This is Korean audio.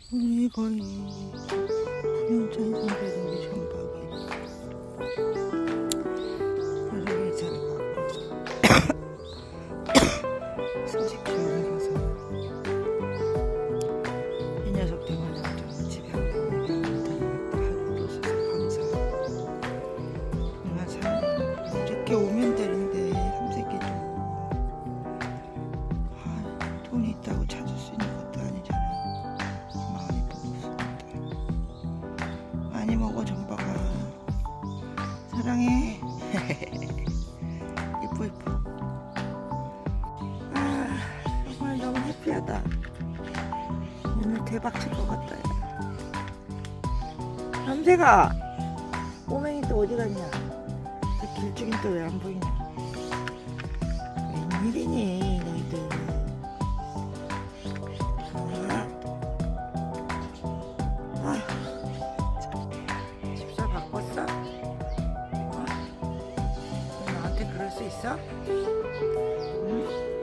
우리 거의 9년차 이상 된 우리 전박이 여름에 잘 가고 소식 좋으면서 이 녀석 때문에 좀 집에 한 번에 다녔다 하루도 없어서 감사하고 정말 잘 이렇게 오면 되는데 삼색이도 돈이 있다고 찾을 수 있는 것도 아니잖아. 많이 먹었습니다. 많이 먹어 전박아. 사랑해. 이뻐 이뻐. 아 정말 너무 해피하다. 오늘 대박 칠 것 같다. 삼색아 꼬맹이 또 어디 갔냐? 길쭉인 또 왜 안 보이냐? 웬일이니 너희들. 집사 바꿨어? 나한테 그럴 수 있어? 응?